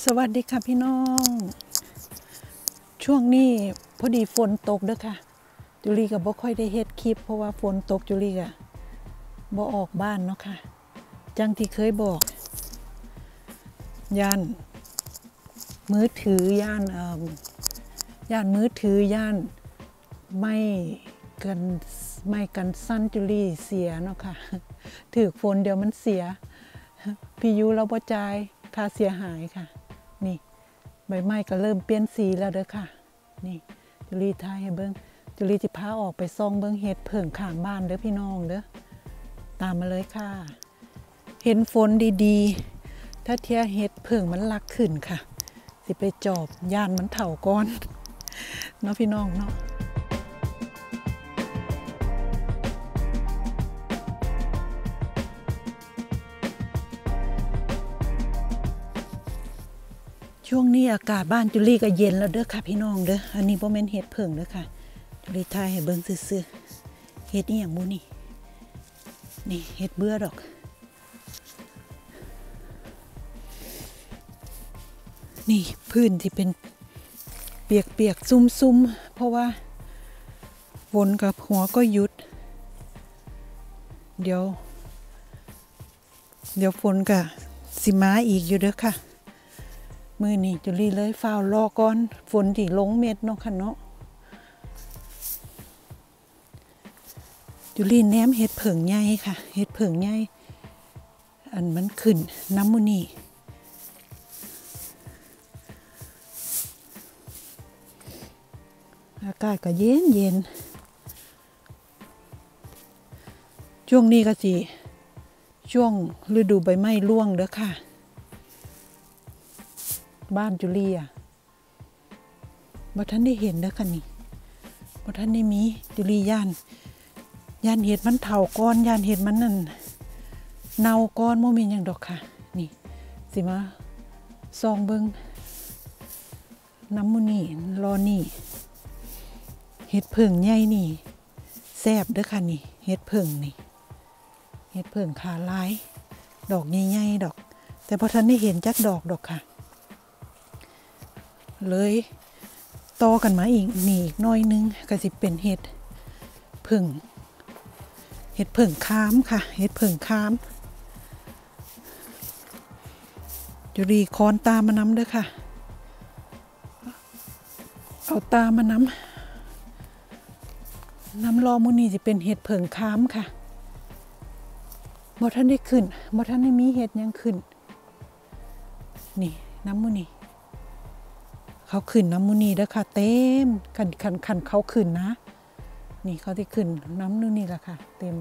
สวัสดีค่ะพี่น้องช่วงนี้พอดีฝนตกเด้อค่ะจุลีก็บ่ค่อยได้เฮ็ดคลิปเพราะว่าฝนตกจุลีก็บ่ออกบ้านเนาะค่ะจังที่เคยบอกย่านมือถือย่านมือถือย่านไม่กันสั้นจุลีเสียเนาะค่ะถือฝนเดี๋ยวมันเสียพี่ยูเราบ่จ่ายค่าเสียหายค่ะนี่ใบไม้ก็เริ่มเปลี่ยนสีแล้วเด้อค่ะนี่จุลีถ่ายให้เบิ่งจุลีสิพาออกไปส่องเบิ่งเห็ดเผิ่งข้างบ้านเด้อพี่น้องเด้อตามมาเลยค่ะเห็นฝนดีๆถ้าเทียเห็ดเผิ่งมันลักขึ้นค่ะสิไปจอบย่านมันเฒ่าก่อนเนาะพี่น้องเนาะช่วงนี้อากาศบ้านจุลีก็เย็นแล้วเด้อค่ะพี่น้องเด้ออันนี้บ่แม่นเห็ดเผิ่งเด้อค่ะจุลีถ่ายให้เบิ่งซื่อๆเห็ดอีหยังบ่นี่เห็ดเบื่อดอกนี่พื้นที่เป็นเปียกๆซุ่มๆเพราะว่าฝนกับหัวก็หยุดเดี๋ยวฝนก็สิมาอีกอยู่เด้อค่ะมื้อนี้จุลีเลยฟ้าวรอก่อนฝนที่ลงเม็ดเนาะค่ะเนาะจุลีแนมเห็ดเผิ่งใหญ่ค่ะเห็ดเผิ่งใหญ่อันมันขึ้นน้ำมูนี่อากาศก็เย็นช่วงนี้ก็สิช่วงฤดูใบไม้ร่วงเด้อค่ะบ้านจุลีบ่ทันได้เห็นเด้อค่ะนี่บ่ทันได้มีจุลีย่านเห็ดมันเฒ่าก้อนย่านเห็ดมันนั่นเน่าก้อนบ่มีหยังดอกค่ะนี่สิมาส่องเบิ่งน้ำมูนี่รอนี่เห็ดเผิ่งใหญ่นี่แซ่บเด้อค่ะนี่เห็ดเผิ่งนี่เห็ดเผิ่งขาลายดอกใหญ่ๆดอกแต่พอทันได้เห็นจักดอกค่ะเลยต่อกันมาอีกนี่อีกน้อยนึงก็สิเป็นเห็ดเผิ่งค้ามค่ะเห็ดเผิ่งค้ามจุลีคอนตามมานำเด้อค่ะเอาตามมานำรอมูนี่จะเป็นเห็ดเผิ่งค้ามค่ะบ่ทันได้ขึ้นบ่ทันได้มีเห็ดยังขึ้นนี่น้ำมูนี่เขาขึ้นน้ำมูนี่เด้อค่ะเต็มคันเขาขึ้นนะนี่เขาที่ขึ้นน้ำนู่นนี่แหละค่ะเต็ม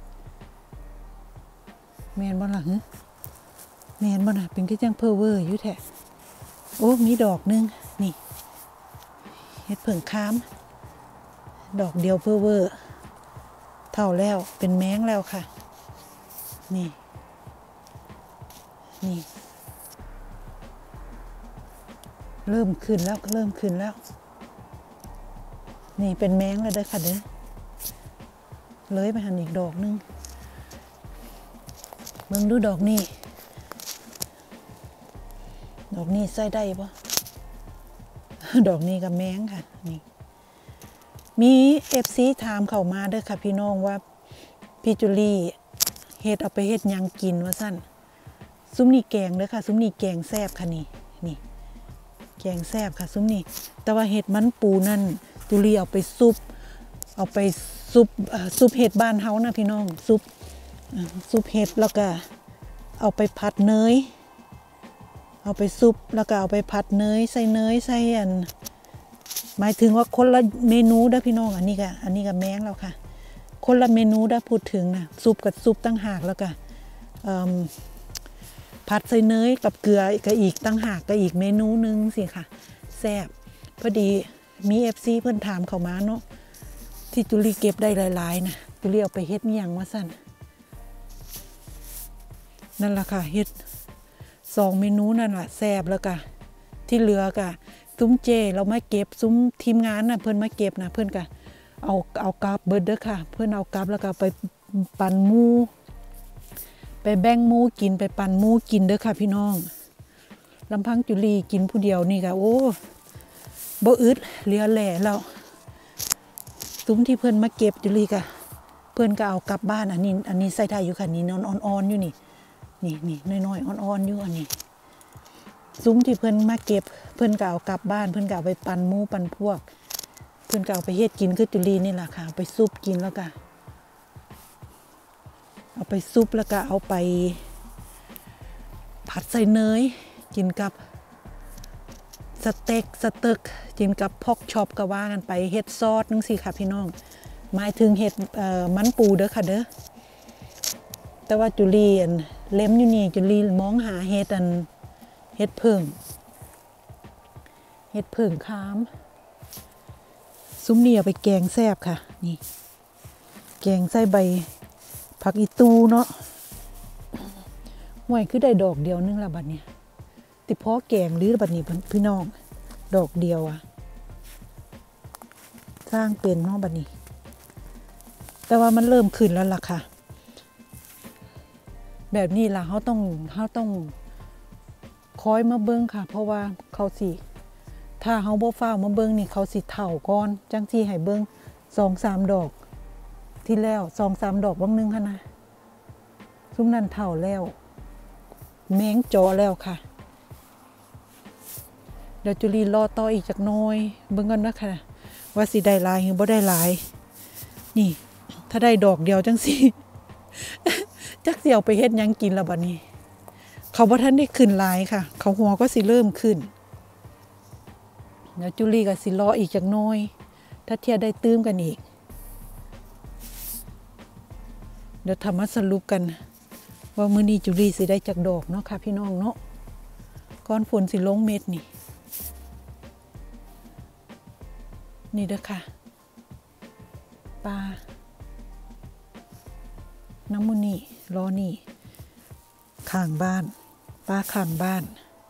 แมนบ่ล่ะแมนบ่ล่ะเป็นที่จังเพอเวอร์อยู่แท้โอ้มีดอกนึงนี่เห็ดเผิ่งค้ามดอกเดียวเพอเวอร์เท่าแล้วเป็นแมงแล้วค่ะนี่เริ่มขึ้นแล้วนี่เป็นแมงแล้วเด้อค่ะเด้อเลยไปหันอีกดอกนึงเบิ่งดูดอกนี้ใส่ได้ปะดอกนี้กับแมงค่ะนี่มี FC ถามเข้ามาเด้อค่ะพี่น้องว่าพี่จุลีเฮ็ดเอาไปเฮ็ดหยังกินว่าซั่นซุ้มนี่แกงเด้อค่ะซุ้มนี่แกงแซ่บค่ะนี่แกงแซ่บค่ะซุ้มนี่แต่ว่าเห็ดมันปูนั่นจุลีเอาไปซุปเห็ดบ้านเฮานะพี่น้องซุปเห็ดแล้วก็เอาไปผัดเนยเอาไปซุปแล้วก็เอาไปผัดเนยใส่อันหมายถึงว่าคนละเมนูเด้อพี่น้องอันนี้ก็แมงแล้วค่ะคนละเมนูเด้อพูดถึงนะซุปตั้งหากแล้วก็ผัดใส่เนยกับเกลือก็อีกตั้งหากก็อีกเมนูนึงสิค่ะแซ่บพอดีมี FC เพิ่นถามเข้ามาเนาะที่จุลีเก็บได้หลายๆนะจุลีเอาไปเฮ็ดหยังว่าซั่นนั่นล่ะค่ะเฮ็ด2เมนูนั่นล่ะแซ่บแล้วก็ที่เหลือก็ซุ้มเจเรามาเก็บซุ้มทีมงานน่ะเพิ่นมาเก็บนะเพิ่นก็เอากลับเบิดเด้อค่ะเพิ่นเอากลับแล้วก็ไปปั่นหมูไปแบ่งหมูกินไปปั่นหมูกินเด้อค่ะพี่น้องลำพังจุลีกินผู้เดียวนี่ก็โอ้บ่อึดเหลือแหล่แล้วซุ้มที่เพิ่นมาเก็บจุลีก็เพิ่นก็เอากลับบ้านอันนี้ใส่ได้อยู่ค่ะนี่นอนอ่อนๆอยู่นี่น้อยๆอ่อนๆอยู่อันนี้ซุ้มที่เพิ่นมาเก็บเพิ่นก็เอากลับบ้านเพิ่นก็เอาไปปั่นหมูปั่นพวกเพิ่นก็เอาไปเฮ็ดกินคือจุลีนี่ล่ะค่ะเอาไปซุปกินแล้วก็เอาไปซุปแล้วก็เอาไปผัดใส่เนยกินกับสเต็กกินกับพอกช็อปก็ว่ากันไปเฮ็ดซอสจังซี่ค่ะพี่น้องหมายถึงเฮ็ดมันปูเด้อค่ะเด้อแต่ว่าจุลีเล็มอยู่นี่จุลีมองหาเฮ็ดเพิ่งคามซุ้มนี่เอาไปแกงแซ่บค่ะนี่แกงใส่ใบผักอีตูเนาะห่วยคือได้ดอกเดียวนึงละบัดเนี่ยติเพาะแกงหรือบัดนี้พี่น้องดอกเดียวอะสร้างเป็นเนาะบัดนี้แต่ว่ามันเริ่มขึ้นแล้วล่ะค่ะแบบนี้ล่ะเขาต้องคอยมาเบิ่งค่ะเพราะว่าเขาสิถ้าเขาบ่ฟ้าวมาเบิ่งนี่เขาสิเฒ่าก่อนจังสิให้เบิ่ง 2-3 ดอกที่แล้ว 2-3 ดอกบางนึงหั่นนะซุมนั้นเฒ่าแล้วแมงจอแล้วค่ะเดี๋ยวจุลีรอต่ออีกจักหน่อยเบิ่งกันนะค่ะว่าสิได้หลายหรือบ่ได้หลายนี่ถ้าได้ดอกเดียวจังสิ จักสิเอาไปเฮ็ดหยังกินแล้วบัดนี้เขาบ่ทันได้ขึ้นหลายค่ะเขาหัวก็สิเริ่มขึ้นเดี๋ยวจุลีก็สิรออีกจักหน่อยถ้าเทียได้ตื้มกันอีกเดี๋ยวทำมาสรุปกันว่ามื้อนี้จุลีสิได้จักดอกเนาะค่ะพี่น้องเนาะก่อนฝนสิลงเม็ดนี่เด้อค่ะปลาน้ำมูนี่รอนี่ข้างบ้านปลาข้างบ้าน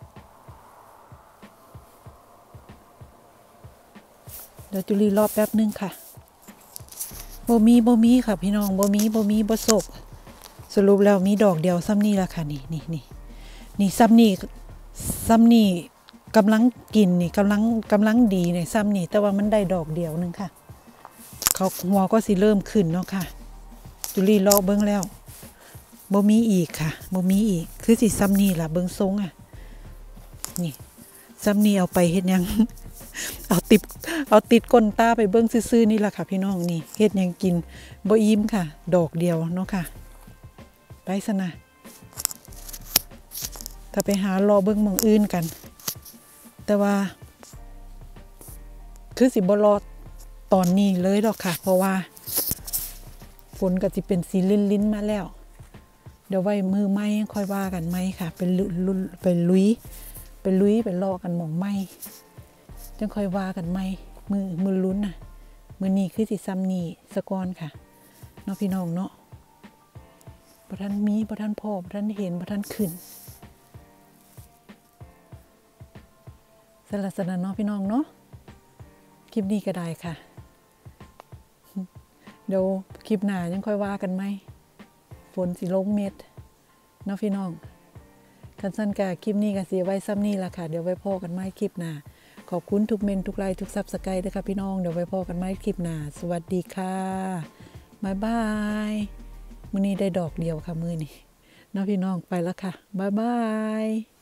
เดี๋ยวจุลีรอแป๊บนึงค่ะบ่มีค่ะพี่น้องบ่มีสกสรุปแล้วมีดอกเดียวซ้ำนี่ละค่ะนี่ซ้ำนี่กำลังกินนี่กำลังดีเนี่ยซ้ำนี่แต่ว่ามันได้ดอกเดียวนึงค่ะเขาหัวก็สิเริ่มขึ้นเนาะค่ะจุลีรอเบิ่งแล้วบ่มีอีกค่ะบ่มีอีกคือสิซ้ำนี่ล่ะเบิ่งทรงอ่ะนี่ซ้ำนี่เอาไปเฮ็ดหยัง เอาติดก้นตาไปเบิ่งซื่อๆนี่ล่ะค่ะพี่น้องนี่เฮ็ดหยังกินบ่อิ่มค่ะดอกเดียวเนาะค่ะไปซะนะถ้าไปหารอเบิ่งหม่องอื่นกันแต่ว่าคือสิบ่รอตอนนี้เลยดอกค่ะเพราะว่าฝนก็สิเป็นสีลิ้นๆมาแล้วเดี๋ยวไว้มือไม้ค่อยว่ากันไหมค่ะเป็นลุยไปรอกันหม่องไม้จังค่อยว่ากันไหมมือลุ้นน่ะมือนี้คือสิซ้ำนี่สะก่อนค่ะเนาะพี่น้องเนาะบ่ทันมีบ่ทันพอบ่ทันเห็นบ่ทันขึ้นสลัดสนันเนาะพี่น้องเนาะคลิปนี้ก็ได้ค่ะเดี๋ยวคลิปหน้ายังค่อยว่ากันไหมฝนสิลงเม็ดเนาะพี่น้องกันสั้นกะคลิปนี้ก็สิไว้ซ้ำนี่ละค่ะเดี๋ยวไว้พอกันไหมคลิปหน้าขอบคุณทุกเมนทุกไลค์ทุกซับสไครต์ด้วยค่ะพี่น้องเดี๋ยวไว้พอกันไหมคลิปหน้าสวัสดีค่ะบ๊ายบายมื้อนี้ได้ดอกเดียวค่ะมื้อนี้เนาะพี่น้องไปแล้วค่ะบ๊ายบาย